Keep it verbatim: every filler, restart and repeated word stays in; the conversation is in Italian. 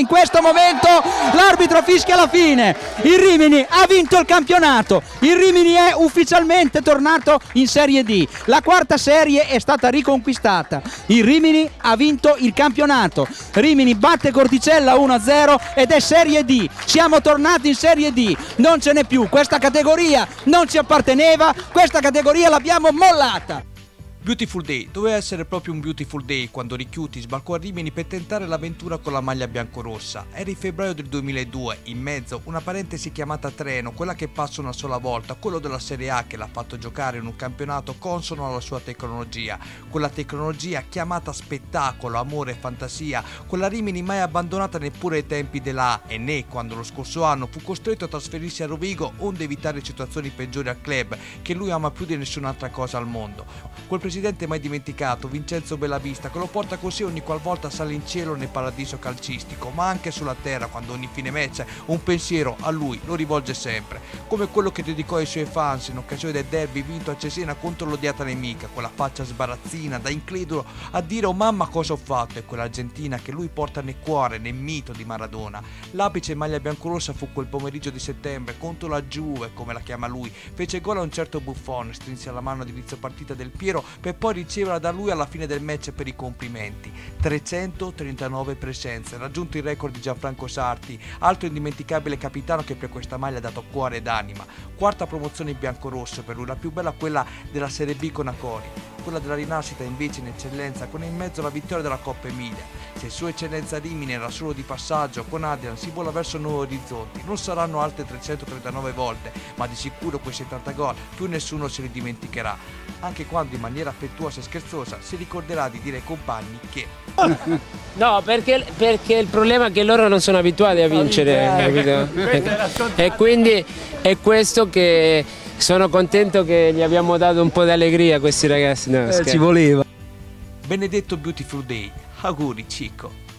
In questo momento l'arbitro fischia la fine, il Rimini ha vinto il campionato, il Rimini è ufficialmente tornato in Serie D, la quarta serie è stata riconquistata, il Rimini ha vinto il campionato, Rimini batte Corticella uno a zero ed è Serie D, siamo tornati in Serie D, non ce n'è più, questa categoria non ci apparteneva, questa categoria l'abbiamo mollata. Beautiful Day, doveva essere proprio un beautiful day quando Ricchiuti sbarcò a Rimini per tentare l'avventura con la maglia biancorossa. Era il febbraio del duemiladue, in mezzo una parentesi chiamata treno, quella che passa una sola volta, quello della Serie A che l'ha fatto giocare in un campionato consono alla sua tecnologia, quella tecnologia chiamata spettacolo, amore e fantasia, quella Rimini mai abbandonata neppure ai tempi della A e né quando lo scorso anno fu costretto a trasferirsi a Rovigo onde evitare situazioni peggiori al club che lui ama più di nessun'altra cosa al mondo. Quel presidente mai dimenticato, Vincenzo Bellavista, che lo porta così ogni qualvolta sale in cielo nel paradiso calcistico, ma anche sulla terra quando ogni fine match un pensiero a lui lo rivolge sempre, come quello che dedicò ai suoi fans in occasione del derby vinto a Cesena contro l'odiata nemica, quella faccia sbarazzina da incredulo a dire oh mamma cosa ho fatto, e quell'Argentina che lui porta nel cuore, nel mito di Maradona. L'apice in maglia biancorossa fu quel pomeriggio di settembre contro la Juve, come la chiama lui, fece gol a un certo Buffon, strinse la mano ad inizio partita del Piero per poi riceverla da lui alla fine del match per i complimenti. trecentotrentanove presenze, raggiunto il record di Gianfranco Sarti, altro indimenticabile capitano che per questa maglia ha dato cuore ed anima. Quarta promozione in biancorosso per lui, la più bella quella della Serie B con Acori, quella della rinascita invece in eccellenza con in mezzo la vittoria della Coppa Emilia. Se sua eccellenza Rimini era solo di passaggio, con Adrian si vola verso nuovi orizzonti, non saranno altre trecentotrentanove volte, ma di sicuro quei settanta gol più nessuno se li dimenticherà, anche quando in maniera affettuosa e scherzosa si ricorderà di dire ai compagni che no, perché, perché il problema è che loro non sono abituati a vincere, capito? E quindi è questo che sono contento che gli abbiamo dato un po' di allegria a questi ragazzi. No, eh, ci voleva. Benedetto Beautiful Day, auguri Cicco.